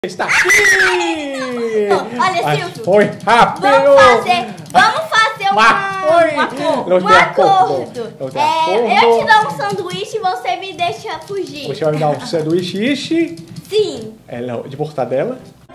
Está aqui! Olha, Silvio, foi rápido! Vamos fazer um acordo. Eu te dou um sanduíche e você me deixa fugir. Você vai me dar um sanduíche? Sim. De mortadela?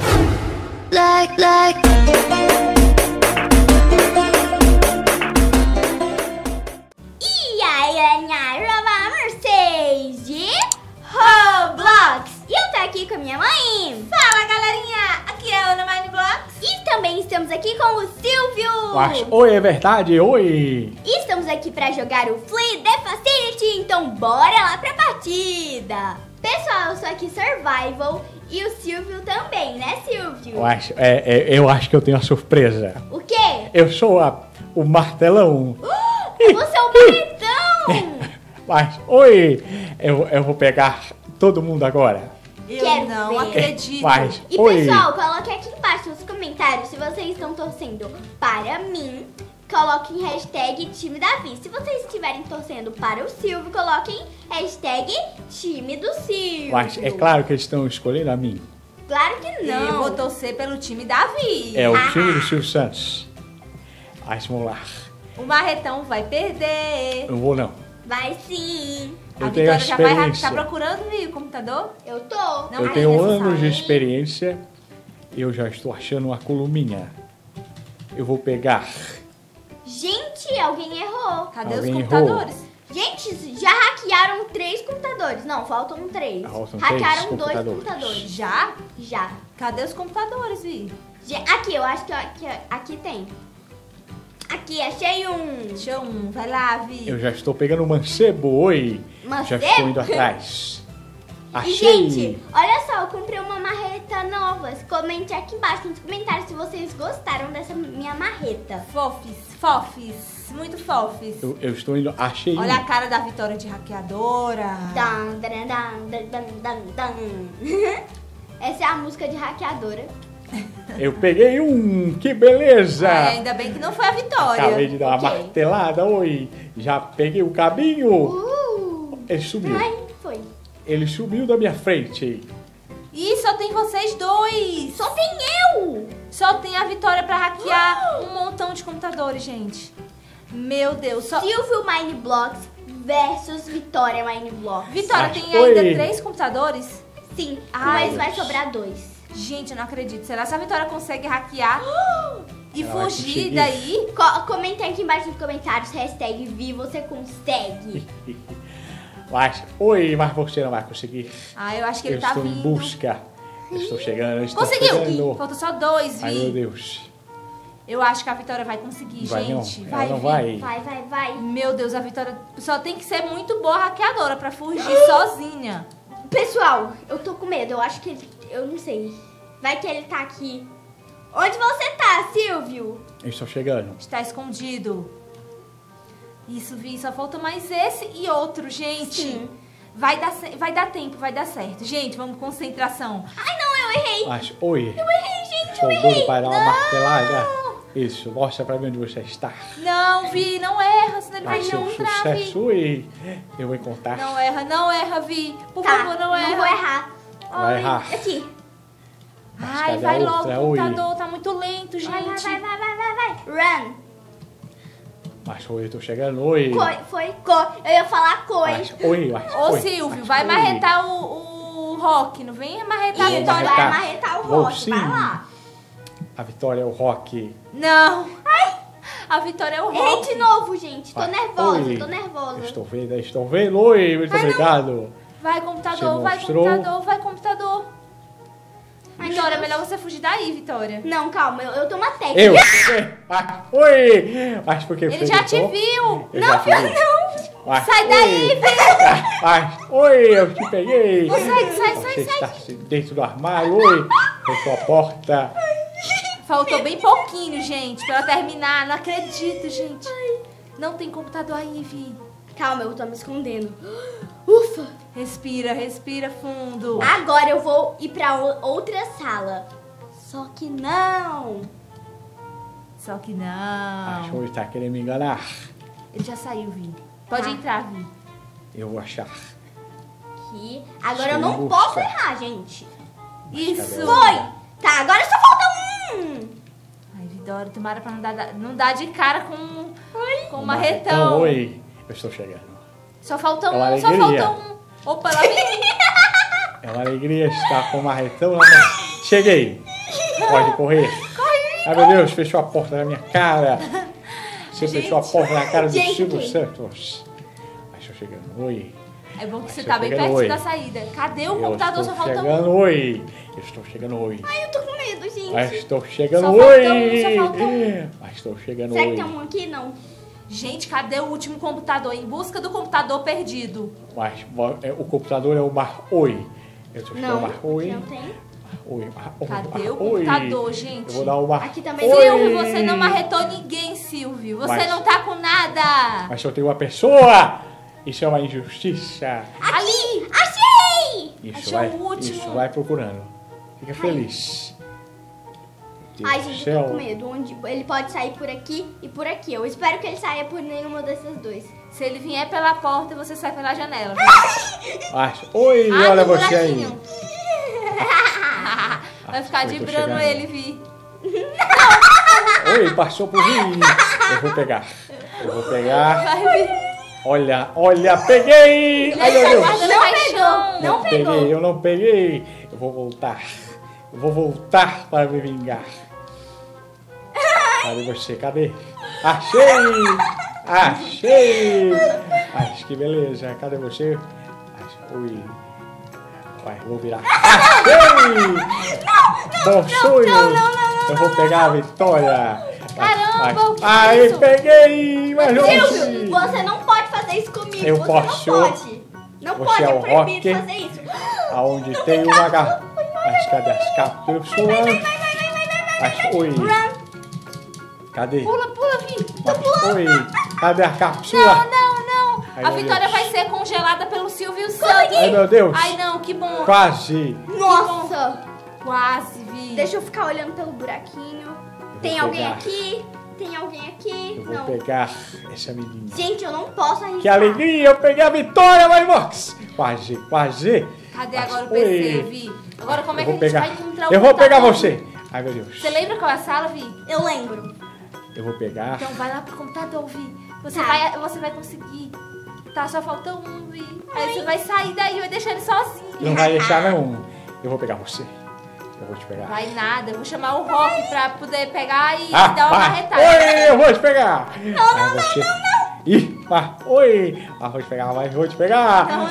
E aí, vamos vocês de Roblox. E eu tô aqui com a minha mãe. Fala, galerinha! Aqui é a Ana Mineblox. E também estamos aqui com o Silvio. Mas, oi, é verdade? Oi! E estamos aqui pra jogar o Flee The Facility, então bora lá pra partida. Pessoal, eu sou aqui Survival e o Silvio também, né, Silvio? Eu acho que eu tenho uma surpresa. O quê? Eu sou o martelão. Você é o marretão! Mas, oi! Eu vou pegar todo mundo agora. Eu Quero não ver. acredito. Mas, E oi! pessoal, coloque aqui embaixo nos comentários se vocês estão torcendo para mim. Coloquem hashtag time Davi. Se vocês estiverem torcendo para o Silvio, coloquem hashtag time do Silvio. Mas é claro que eles estão escolhendo a mim. Claro que não. Eu vou torcer pelo time Davi. É o time do Silvio Santos. Mas vamos lá. O Marretão vai perder. Eu vou não. Vai sim. Eu A tenho Vitória já vai experiência. tá procurando, viu, o computador? Eu tô. Não, Eu é tenho necessário. anos de experiência. Eu já estou achando uma columinha. Eu vou pegar. Gente, alguém errou. Cadê Alguém os computadores? Gente, já hackearam 3 computadores. Não, faltam 3. Faltam Hackearam 2 três computadores. computadores. Já? Já. Cadê os computadores, Vi? Aqui, eu acho que aqui tem. Aqui, achei um. Deixa um. Vai lá, Vi. Eu já estou pegando o mancebo. Oi! Mancebo? Já estou indo atrás. E, Achei! gente, olha só, eu comprei uma marreta nova. Comente aqui embaixo nos comentários se vocês gostaram dessa minha marreta. Fofes. Muito fofes. Eu estou indo. Achei Olha a um. cara da Vitória de hackeadora. Dan, dan, dan, dan, dan, dan. Essa é a música de hackeadora. Eu peguei um! Que beleza! Ai, ainda bem que não foi a Vitória. Acabei de dar uma Ok. martelada. Oi! Já peguei o cabinho! Ele sumiu. Ai, foi. Ele sumiu da minha frente. Ih, só tem vocês dois. Só tem eu! Só tem a Vitória pra hackear um montão de computadores, gente. Meu Deus, só... Silvio Mineblox versus Vitória Mineblox. Vitória, Mas tem foi. ainda 3 computadores? Sim, Ai, mas vai Deus. sobrar 2. Gente, eu não acredito. Será que a Vitória consegue hackear e Ela vai fugir conseguir. daí? Comentem aqui embaixo nos comentários, hashtag Vi, você consegue. Mas você não vai conseguir. Ah, eu acho que ele Eu tá estou em vindo. busca. Eu estou chegando. Eu estou Conseguiu! chegando. Falta só 2, Ai, meu Vi. Deus. Eu acho que a Vitória vai conseguir, Vai não. gente. Ela não Vi. vai. Vai. Meu Deus, a Vitória só tem que ser muito boa hackeadora pra fugir sozinha. Pessoal, eu tô com medo, eu acho que ele... Eu não sei. Vai que ele tá aqui. Onde você tá, Silvio? Eu estou chegando. Está escondido. Isso, Vi, só falta mais esse e outro, gente. Sim. Vai dar tempo, vai dar certo. Gente, vamos com concentração. Ai, não, eu errei. Mas, oi. Eu errei, gente, Estou eu doido errei. para dar uma martelada. Isso, mostra pra mim onde você está. Não, Vi, não erra, senão ele vai Vai te ser um encontrar, Vi. sucesso. Oi. Eu vou encontrar. Não erra, Vi. Por Tá, favor, não erra. vou errar. Vai Ai, errar. Aqui. Mas Ai, cadê vai a logo, outra? o Oi. computador tá muito lento, gente. Vai. Run. Mas oi, eu tô chegando. Oi. Foi. Eu ia falar coi. Mas, oi, mas, Ô, oi. Silvio, Mas, vai oi. marretar o Rock, não vem marretar a Isso, Vitória. vai marretar o Vou rock, sim. vai lá. A Vitória é o Rock. Não. A Vitória é o Errei Rock. de novo, gente. Tô Vai. nervosa, Oi. tô nervosa. Estou vendo. Oi, muito obrigado. Vai, computador, Você vai, mostrou. computador. Ai, Vitória, é meu Deus. melhor você fugir daí, Vitória. Não, calma, eu tenho uma técnica. Eu? Oi! Mas por que Ele você já te gritou? viu. Eu já te vi. Mas, Sai daí, oi. Mas, oi, eu te peguei. Sai. Você está dentro do armário. Oi, fechou a porta. Faltou bem pouquinho, gente, pra ela terminar. Não acredito, gente. Não tem computador aí, Vi. Calma, eu tô me escondendo. Ufa! Respira fundo. Agora eu vou ir pra outra sala. Só que não. Só que não. Acho que ele está querendo me enganar. Ele já saiu, Vi. Pode Tá. entrar, Vi. Eu vou achar. Aqui. Agora eu Estou em não busca. posso errar, gente. Isso. Foi! Tá, agora só falta um! Ai, Vidória, tomara pra não dar de cara com o Marretão, marretão. oi. Eu estou chegando. Só falta É uma um, só alegria. falta um. Opa, lá vem. É uma alegria estar com o marretão na mão. Cheguei. Pode correr. Ai, meu Deus, fechou a porta na minha cara. Você fechou a porta na cara do Gente, Silvio que? Santos. Ai, estou chegando. Oi. É bom que você Estou tá bem chegando, pertinho oi. da saída. Cadê o Eu computador? estou Só falta um. chegando, oi. Eu estou chegando, oi. Ai, eu tô com medo, gente. Ai, estou chegando, Só falta oi. um, só falta Ai, estou chegando, Será que oi. tem um aqui? Não. Gente, cadê o último computador? Em busca do computador perdido. Mas o computador é o Mar Oi. Eu estou chegando, Não. Mar Oi. Não tem. Oi, Mar Oi. Cadê o Mar Oi. computador, gente? Eu vou dar o Mar Aqui também. Oi. Silvio, você não marretou ninguém, Silvio. Você Mas- não tá com nada. Mas só tem uma pessoa. Isso é uma injustiça. Ali! Achei! Isso Achou vai, o último. isso vai procurando. Fica feliz. Meu Ai, Deus do gente, eu tô céu. com medo. Ele pode sair por aqui e por aqui. Eu espero que ele saia por nenhuma dessas duas. Se ele vier pela porta, você sai pela janela. Oi, Ai, olha no você aí. buraquinho. Vai ficar eu tô dibrando chegando. ele, Vi. Oi, passou por mim. Eu vou pegar. Eu vou pegar. Vai, Vi. Olha, olha, peguei. Ai, meu Ele tá Deus. guardando Não paixão. Não pegou. peguei, eu não peguei. Eu vou voltar. Eu vou voltar para me vingar. Cadê você? Cadê? Achei! Achei! Ai, que beleza. Cadê você? Ui. Vai, vou virar. Achei! Bom sonho! Eu vou pegar a vitória. Caramba, o que é Ai, isso? peguei! Mas Silvio, não você não pode fazer isso comigo. Eu você posso. não pode. Não Você pode, é é o proibido Rock. fazer isso. Aonde tem uma garrafa. Mas cadê as cápsulas? Mas, oi. Cadê? Pula, pula, Vi. Mas, oi. Cadê a cápsula? Não. Ai, A meu vitória Deus. vai ser congelada pelo Silvio Santos. Ai, meu Deus. Ai, não, que bom. Quase. Nossa. Quase, Vi. Deixa eu ficar olhando pelo buraquinho. Tem vou alguém pegar. aqui? Tem alguém aqui? Eu vou Não. pegar essa menina. Gente, eu não posso arriscar. Que alegria, eu peguei a vitória, Maimox. Quase, quase. Cadê Mas, agora o PC, oi. Vi? Agora como é Eu que a vou gente pegar. vai encontrar o Eu vou pegar computador? você. Ai, meu Deus. Você lembra qual é a sala, Vi? Eu lembro. Eu vou pegar. Então vai lá pro computador, Vi. Você, Tá. você vai conseguir. Tá, só falta um, Vi. Aí você vai sair daí e vai deixar ele sozinho. Não vai deixar, não. Eu vou pegar você. Eu vou te pegar. Vai nada, eu vou chamar o Rock pra poder pegar e Ah, dar uma vai. marretada. Oi, eu vou te pegar. Não. Ih, oi. Ah, vou te pegar, mas vou te pegar. Não,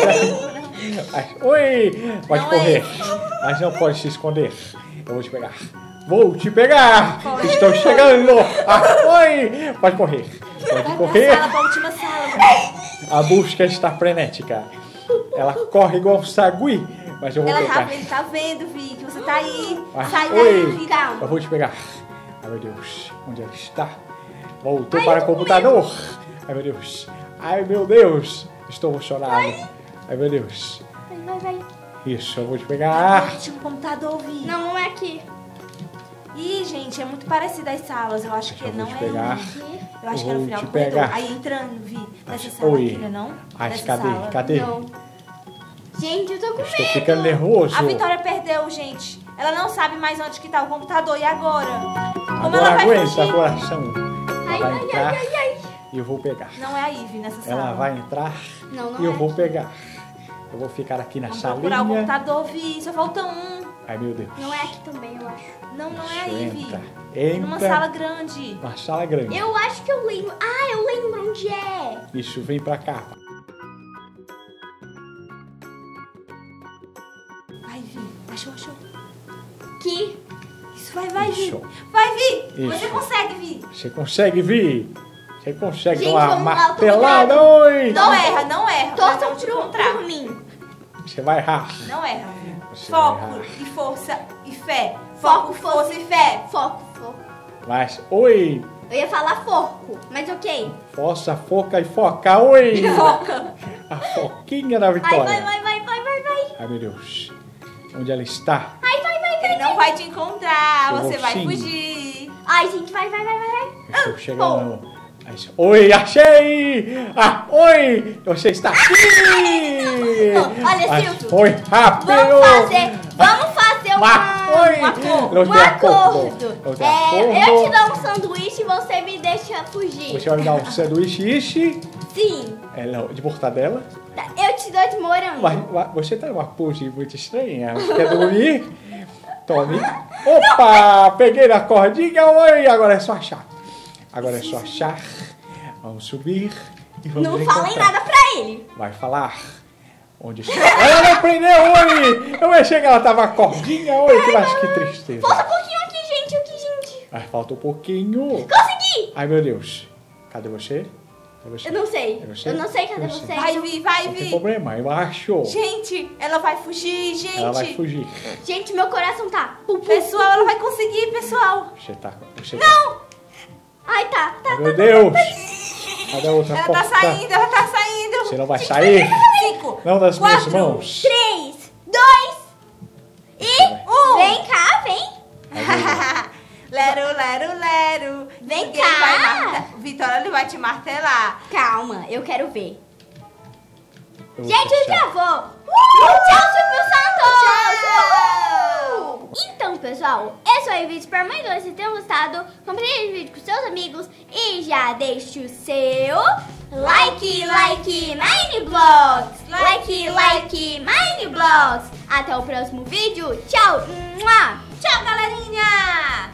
Mas, oi, pode Não correr. é Mas não pode se esconder. Eu vou te pegar. Vou te pegar. Pode. Estou chegando. Ah, oi, pode correr. Pode Vai correr. pra sala, pra última sala. Vi. A busca está frenética. Ela corre igual um sagui, mas eu vou pegar. Ele tá vendo, Vi, que você tá aí. Ah, Sai oi. daí, Vi, calma. Eu vou te pegar. Ai, meu Deus. Onde ela está? Voltou para o computador. Ai, meu Deus. Ai, meu Deus. Estou emocionado. Ai, meu Deus. Vai. Isso, eu vou te pegar. Tinha um computador, Vi. Não, não é aqui. Ih, gente, é muito parecido as salas. Eu acho que Eu vou não te é pegar. Aqui. Eu acho Eu que é no vou final te do corredor. pegar. Aí entrando, Vi, nessa sala Oi. aqui, não? Ai, Nessa cadê? sala. Cadê? Não. Gente, eu tô com Estou medo. ficando nervoso. A Vitória perdeu, gente. Ela não sabe mais onde que tá o computador. E agora? Como Agora ela vai aguenta, fugir? coração. Ai, Ela vai ai, entrar ai. e eu vou pegar. Não é a Ivy nessa sala. Ela vai entrar Não, não e eu é vou aqui. pegar. Eu vou ficar aqui na Vamos procurar o salinha. computador, Vi. Só falta um. Ai, meu Deus. Não é aqui também, eu acho. Não é a Isso, Ivy. entra. É numa Entra. sala grande. Uma sala grande. Eu acho que eu lembro. Ah, eu lembro onde é. Isso, vem pra cá. Vai, Vi. Achou. Aqui. Isso, vai, Vi. Isso. Vai, Vi. Você Isso. consegue, Vi. Você consegue vir? Você consegue Gente, uma vamos lá, eu tô martelada? ligado. Oi! Não erra. Nós Torçam vamos te por encontrar. mim. Você vai errar. Não erra, Vi. Você vai Foco errar. e força e fé. Foco, Força e fé. Foco. Mas, oi! Eu ia falar forco, mas ok. Força, foca e foca, oi! Foca. A foquinha da Ai, vitória. vai. Ai, meu Deus. Onde ela está? Vai. Ele não vai te encontrar. Eu Você vou vai sim. fugir. Ai, gente, vai. Eu estou chegando. Oi, achei! Ah, oi! Você está aqui! Olha, Mas Silvio. foi rápido! Vamos fazer ter Um acordo. Não tem acordo. Não tem acordo. Eu te dou um sanduíche e você me deixa fugir. Você vai me dar um sanduíche Sim. de mortadela. Eu te dou de morango. Mas você tá numa pose muito estranha. Você quer dormir? Tome. Opa! Peguei na cordinha. Oi! Agora é só achar. Agora é só achar. Vamos subir e vamos Não encontrar. falem nada pra ele. Vai falar. Onde está? Ela não aprendeu, oi! Eu achei que ela tava cordinha, oi! Que tristeza. Falta um pouquinho aqui, gente. Mas falta um pouquinho. Consegui! Ai, meu Deus. Cadê você? Cadê você? Eu não sei. É você? Eu não sei cadê Eu sei. você. Vai vir, vai Não tem vir. problema, eu acho. Gente, ela vai fugir, gente. Ela vai fugir. Gente, meu coração tá. Pessoal, ela vai conseguir, pessoal. Você Não! Ai, tá. Ai, meu Deus. Cadê a outra Ela porta? tá saindo, ela tá saindo. Você não vai sair? 5, Não das minhas 4, mãos. 3, 2 e 1. vem cá, vem. Lero, lero, lero. Vem Ninguém cá. vai martelar. Vitória, ele vai te martelar. Calma, eu quero ver. Eu vou Gente, eu fechar. já vou. Tchau, Silvio Santos. Tchau. Então, pessoal, esse foi o vídeo. Espero muito que vocês tenham gostado. Compartilhe o vídeo com seus amigos e já deixe o seu like Mineblogs. Like Mineblogs. Até o próximo vídeo. Tchau. Tchau, galerinha.